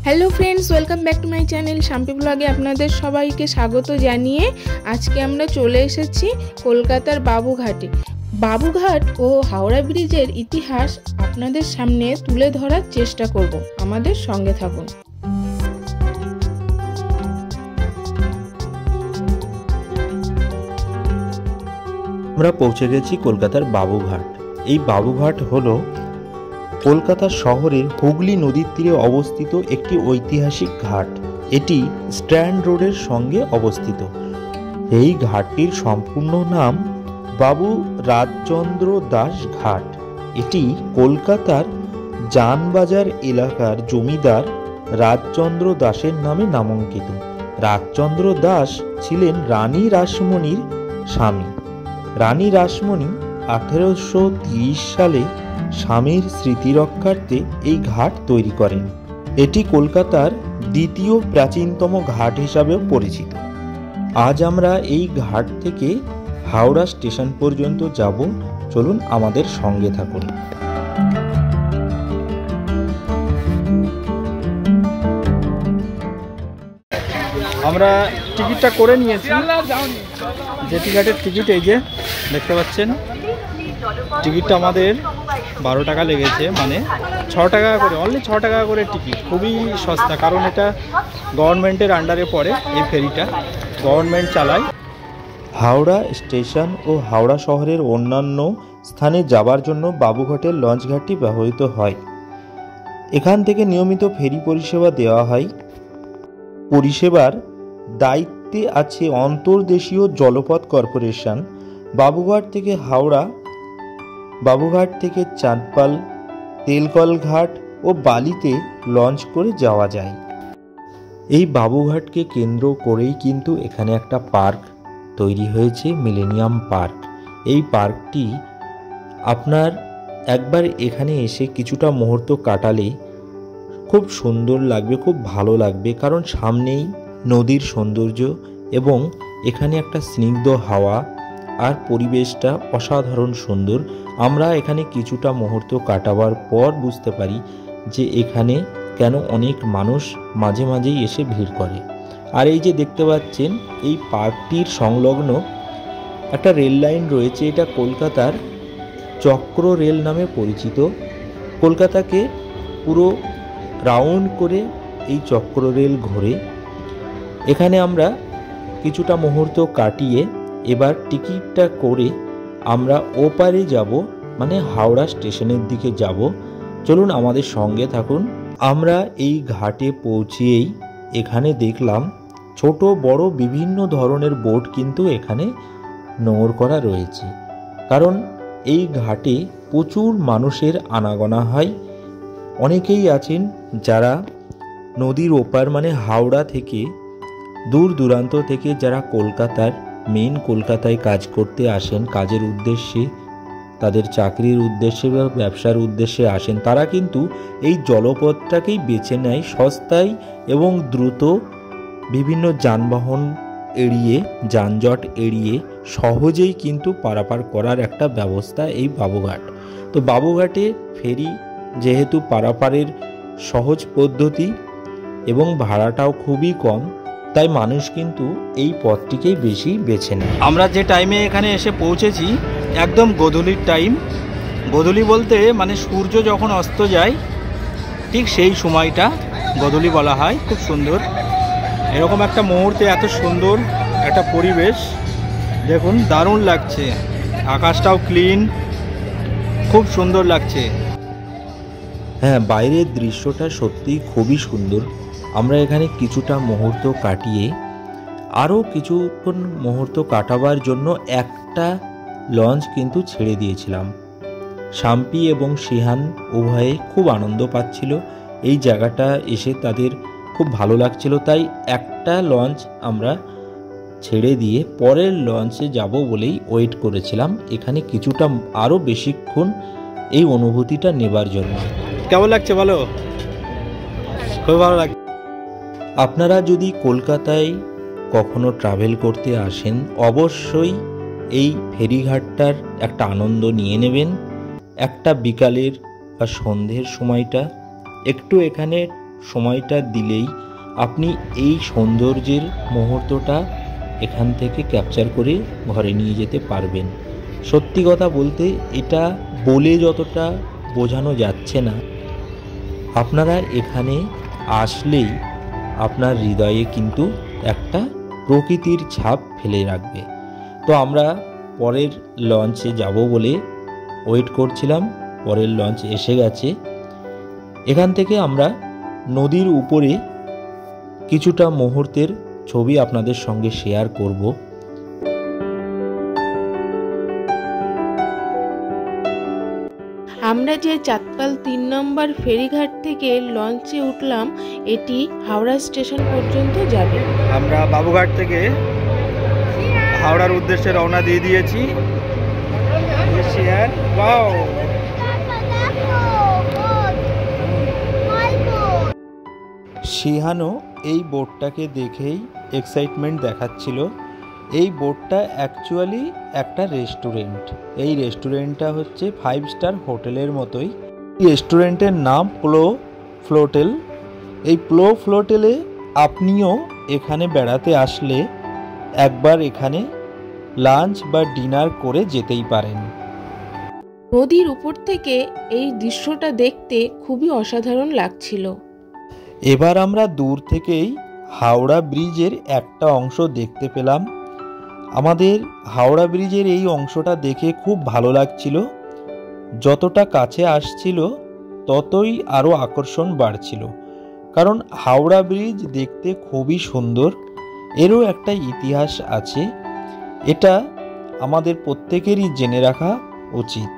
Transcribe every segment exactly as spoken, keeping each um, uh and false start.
Hello friends, welcome back to my channel Shampi ब्लगे आपनादेर सबाइके स्वागत जानिए आज के आमरा चले एसेछि कलकातार बाबूघाटे। बाबूघाट और हावड़ा ब्रिजेर इतिहास आपनादेर सामने तुले धरार चेष्टा करब, आमादेर संगे थाकुन। আমরা পৌঁছে গেছি কলকাতার বাবুঘাট। এই বাবুঘাট হলো কলকাতা শহরের হুগলি নদীর তীরে অবস্থিত একটি ঐতিহাসিক ঘাট। এটি স্ট্যান্ড রোডের সঙ্গে অবস্থিত। এই ঘাটটির সম্পূর্ণ নাম বাবু রাজচন্দ্র দাস ঘাট। এটি কলকাতার জানবাজার এলাকার জমিদার রাজচন্দ্র দাসের নামে নামাঙ্কিত। রাজচন্দ্র দাস ছিলেন রানী রাসমণির স্বামী। রানী রাসমণি আঠেরোশো তিরিশ সালে স্বামীর স্মৃতি রক্ষার্থে এই ঘাট তৈরি করেন। এটি কলকাতার দ্বিতীয় প্রাচীনতম ঘাট হিসাবেও পরিচিত। আজ আমরা এই ঘাট থেকে হাওড়া স্টেশন পর্যন্ত যাব, চলুন আমাদের সঙ্গে থাকুন। আমরা টিকিটটা করে নিয়েছি। জেটি ঘাটের টিকিট এই যে দেখতে পাচ্ছেন। টিকিটটা আমাদের বারো টাকা লেগেছে, মানে ছ টাকা করে, অনলি ছ টাকা করে টিকিট। খুবই সস্তা, কারণ এটা গভর্নমেন্টের আন্ডারে পড়ে। এই ফেরিটা গভর্নমেন্ট চালায়। হাওড়া স্টেশন ও হাওড়া শহরের অন্যান্য স্থানে যাবার জন্য বাবুঘাটের লঞ্চ ঘাটটি ব্যবহৃত হয়। এখান থেকে নিয়মিত ফেরি পরিষেবা দেওয়া হয়। পরিষেবার দায়িত্বে আছে অন্তর্দেশীয় জলপথ কর্পোরেশন। বাবুঘাট থেকে হাওড়া, বাবুঘাট থেকে চাঁদপাল, তেলকল ঘাট ও বালিতে লঞ্চ করে যাওয়া যায়। এই বাবুঘাটকে কেন্দ্র করেই কিন্তু এখানে একটা পার্ক তৈরি হয়েছে, মিলেনিয়াম পার্ক। এই পার্কটি আপনার একবার এখানে এসে কিছুটা মুহূর্ত কাটালে খুব সুন্দর লাগবে, খুব ভালো লাগবে, কারণ সামনেই নদীর সৌন্দর্য এবং এখানে একটা স্নিগ্ধ হাওয়া আর পরিবেশটা অসাধারণ সুন্দর। আমরা এখানে কিছুটা মুহূর্ত কাটাবার পর বুঝতে পারি যে এখানে কেন অনেক মানুষ মাঝে মাঝেই এসে ভিড় করে। আর এই যে দেখতে পাচ্ছেন, এই পার্কটির সংলগ্ন একটা রেল লাইন রয়েছে। এটা কলকাতার চক্র রেল নামে পরিচিত। কলকাতাকে পুরো রাউন্ড করে এই চক্র রেল ঘোরে। এখানে আমরা কিছুটা মুহূর্ত কাটিয়ে এবার টিকিটটা করে আমরা ওপারে যাব, মানে হাওড়া স্টেশনের দিকে যাব। চলুন আমাদের সঙ্গে থাকুন। আমরা এই ঘাটে পৌঁছেই এখানে দেখলাম ছোট বড় বিভিন্ন ধরনের বোট কিন্তু এখানে নোঙর করা রয়েছে, কারণ এই ঘাটে প্রচুর মানুষের আনাগোনা হয়। অনেকেই আছেন যারা নদীর ওপার, মানে হাওড়া থেকে দূর দূরান্ত থেকে যারা কলকাতার মেন কলকাতায় কাজ করতে আসেন, কাজের উদ্দেশ্যে, তাদের চাকরির উদ্দেশ্যে বা ব্যবসার উদ্দেশ্যে আসেন, তারা কিন্তু এই জলপথটাকেই বেছে নেয়। সস্তায় এবং দ্রুত বিভিন্ন যানবাহন এড়িয়ে, যানজট এড়িয়ে সহজেই কিন্তু পারাপার করার একটা ব্যবস্থা এই বাবুঘাট। তো বাবুঘাটে ফেরি যেহেতু পারাপারের সহজ পদ্ধতি এবং ভাড়াটাও খুবই কম, তাই মানুষ কিন্তু এই পথটিকেই বেশি বেছে নেয়। আমরা যে টাইমে এখানে এসে পৌঁছেছি একদম গোধূলির টাইম। গোধূলি বলতে মানে সূর্য যখন অস্ত যায় ঠিক সেই সময়টা গোধূলি বলা হয়। খুব সুন্দর এরকম একটা মুহূর্তে এত সুন্দর একটা পরিবেশ দেখুন, দারুণ লাগছে। আকাশটাও ক্লিন, খুব সুন্দর লাগছে। হ্যাঁ, বাইরের দৃশ্যটা সত্যিই খুবই সুন্দর। আমরা এখানে কিছুটা মুহূর্ত কাটিয়ে আরও কিছুক্ষণ মুহূর্ত কাটাবার জন্য একটা লঞ্চ কিন্তু ছেড়ে দিয়েছিলাম। শাম্পি এবং সিহান উভয়ে খুব আনন্দ পাচ্ছিল। এই জায়গাটা এসে তাদের খুব ভালো লাগছিল, তাই একটা লঞ্চ আমরা ছেড়ে দিয়ে পরের লঞ্চে যাব বলেই ওয়েট করেছিলাম এখানে কিছুটা আরও বেশিক্ষণ এই অনুভূতিটা নেবার জন্য। কেমন লাগছে বলো? খুব ভালো লাগছে। আপনারা যদি কলকাতায় কখনো ট্রাভেল করতে আসেন, অবশ্যই এই ফেরিঘাটটার একটা আনন্দ নিয়ে নেবেন। একটা বিকালের বা সন্ধ্যের সময়টা একটু এখানে সময়টা দিলেই আপনি এই সৌন্দর্যের মুহূর্তটা এখান থেকে ক্যাপচার করে ঘরে নিয়ে যেতে পারবেন। সত্যি কথা বলতে এটা বলে যতটা বোঝানো যাচ্ছে না, আপনারা এখানে আসলেই আপনার হৃদয়ে কিন্তু একটা প্রকৃতির ছাপ ফেলে রাখবে। তো আমরা পরের লঞ্চে যাব বলে ওয়েট করছিলাম, পরের লঞ্চ এসে গেছে। এখান থেকে আমরা নদীর উপরে কিছুটা মুহূর্তের ছবি আপনাদের সঙ্গে শেয়ার করব। আমরা যে চাঁদপাল তিন নম্বর ফেরিঘাট থেকে লঞ্চে উঠলাম, এটি হাওড়া স্টেশন পর্যন্ত যাবে। আমরা বাবুঘাট থেকে হাওড়ার উদ্দেশ্যে রওনা দিয়ে দিয়েছি। শিহানো এই বোটটাকে দেখেই এক্সাইটমেন্ট দেখাচ্ছিল। এই বোটটা অ্যাকচুয়ালি একটা রেস্টুরেন্ট। এই রেস্টুরেন্টটা হচ্ছে ফাইভ স্টার হোটেলের মতোই। রেস্টুরেন্টের নাম প্লো ফ্লোটেল। এই প্লো ফ্লোটেলে আপনিও এখানে বেড়াতে আসলে একবার এখানে লাঞ্চ বা ডিনার করে যেতেই পারেন। নদীর উপর থেকে এই দৃশ্যটা দেখতে খুবই অসাধারণ লাগছিল। এবার আমরা দূর থেকেই হাওড়া ব্রিজের একটা অংশ দেখতে পেলাম। আমাদের হাওড়া ব্রিজের এই অংশটা দেখে খুব ভালো লাগছিল। যতটা কাছে আসছিল ততই আরও আকর্ষণ বাড়ছিল, কারণ হাওড়া ব্রিজ দেখতে খুবই সুন্দর। এরও একটা ইতিহাস আছে, এটা আমাদের প্রত্যেকেরই জেনে রাখা উচিত।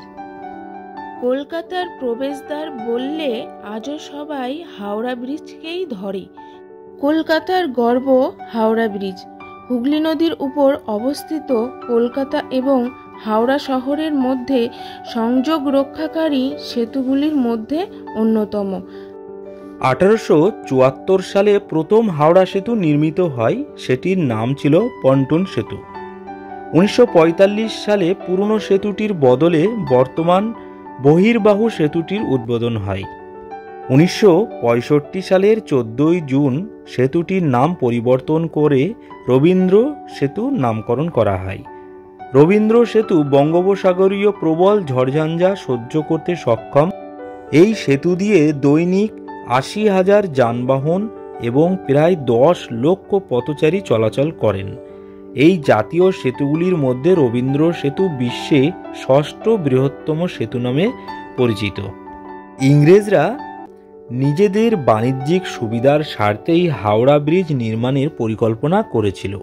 কলকাতার প্রবেশদ্বার বললে আজও সবাই হাওড়া ব্রিজকেই ধরে। কলকাতার গর্ব হাওড়া ব্রিজ হুগলি নদীর উপর অবস্থিত কলকাতা এবং হাওড়া শহরের মধ্যে সংযোগ রক্ষাকারী সেতুগুলির মধ্যে অন্যতম। আঠারোশো চুয়াত্তর সালে প্রথম হাওড়া সেতু নির্মিত হয়, সেটির নাম ছিল পন্টন সেতু। উনিশশো পঁয়তাল্লিশ সালে পুরনো সেতুটির বদলে বর্তমান বহির্বাহু সেতুটির উদ্বোধন হয়। উনিশশো পঁয়ষট্টি সালের চোদ্দই জুন সেতুটির নাম পরিবর্তন করে রবীন্দ্র সেতু নামকরণ করা হয়। রবীন্দ্র সেতু বঙ্গোপসাগরীয় প্রবল ঝড়ঝঞ্ঝা সহ্য করতে সক্ষম। এই সেতু দিয়ে দৈনিক আশি হাজার যানবাহন এবং প্রায় দশ লক্ষ পথচারী চলাচল করেন। এই জাতীয় সেতুগুলির মধ্যে রবীন্দ্র সেতু বিশ্বে ষষ্ঠ বৃহত্তম সেতু নামে পরিচিত। ইংরেজরা নিজেদের বাণিজ্যিক সুবিধার স্বার্থেই হাওড়া ব্রিজ নির্মাণের পরিকল্পনা করেছিল।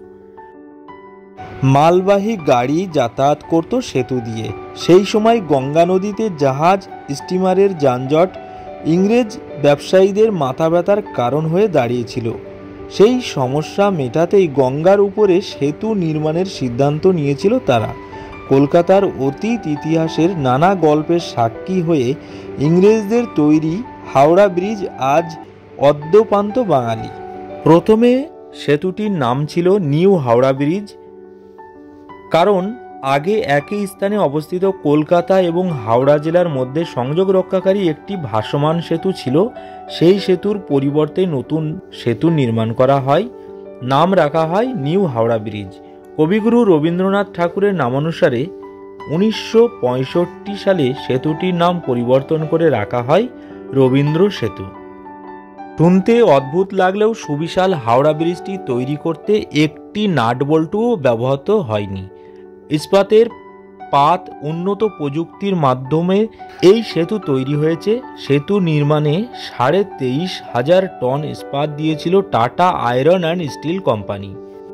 মালবাহী গাড়ি যাতায়াত করত সেতু দিয়ে। সেই সময় গঙ্গা নদীতে জাহাজ স্টিমারের যানজট ইংরেজ ব্যবসায়ীদের মাথা ব্যথার কারণ হয়ে দাঁড়িয়েছিল। সেই সমস্যা মেটাতেই গঙ্গার উপরে সেতু নির্মাণের সিদ্ধান্ত নিয়েছিল তারা। কলকাতার অতীত ইতিহাসের নানা গল্পের সাক্ষী হয়ে ইংরেজদের তৈরি হাওড়া ব্রিজ আজ অদ্যপান্ত বাঙালি। প্রথমে সেতুটির নাম ছিল নিউ হাওড়া ব্রিজ, কারণ আগে একই স্থানে অবস্থিত কলকাতা এবং হাওড়া জেলার মধ্যে সংযোগ রক্ষাকারী একটি ভাসমান সেতু ছিল। সেই সেতুর পরিবর্তে নতুন সেতু নির্মাণ করা হয়, নাম রাখা হয় নিউ হাওড়া ব্রিজ। কবিগুরু রবীন্দ্রনাথ ঠাকুরের নামানুসারে উনিশশো পঁয়ষট্টি সালে সেতুটির নাম পরিবর্তন করে রাখা হয় রবীন্দ্র সেতু। শুনতে অদ্ভুত লাগলেও সুবিশাল হাওড়া ব্রিজটি তৈরি করতে একটি নাটবল্টুও ব্যবহৃত হয়নি। ইস্পাতের পাত উন্নত প্রযুক্তির মাধ্যমে এই সেতু তৈরি হয়েছে। সেতু নির্মাণে সাড়ে তেইশ হাজার টন ইস্পাত দিয়েছিল Tata iron and steel company.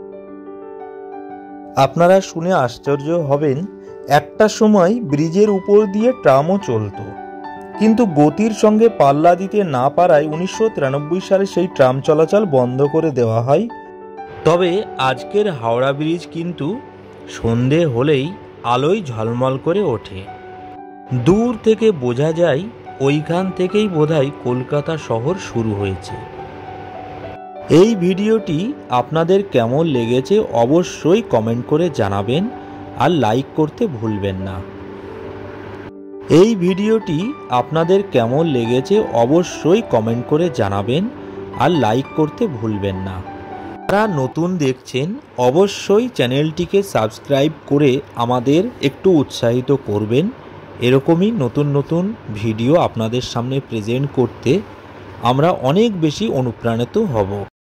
আপনারা শুনে আশ্চর্য হবেন, একটা সময় ব্রিজের উপর দিয়ে ট্রামও চলত, কিন্তু গতির সঙ্গে পাল্লা দিতে না পারায় উনিশশো তিরানব্বই সালে সেই ট্রাম চলাচল বন্ধ করে দেওয়া হয়। তবে আজকের হাওড়া ব্রিজ কিন্তু সন্ধে হলেই আলোয় ঝলমল করে ওঠে। দূর থেকে বোঝা যায় ওইখান থেকেই বোধহয় কলকাতা শহর শুরু হয়েছে। এই ভিডিওটি আপনাদের কেমন লেগেছে অবশ্যই কমেন্ট করে জানাবেন, আর লাইক করতে ভুলবেন না। এই ভিডিওটি আপনাদের কেমন লেগেছে অবশ্যই কমেন্ট করে জানাবেন আর লাইক করতে ভুলবেন না। যারা নতুন দেখছেন অবশ্যই চ্যানেলটিকে সাবস্ক্রাইব করে আমাদের একটু উৎসাহিত করবেন। এরকমই নতুন নতুন ভিডিও আপনাদের সামনে প্রেজেন্ট করতে আমরা অনেক বেশি অনুপ্রাণিত হব।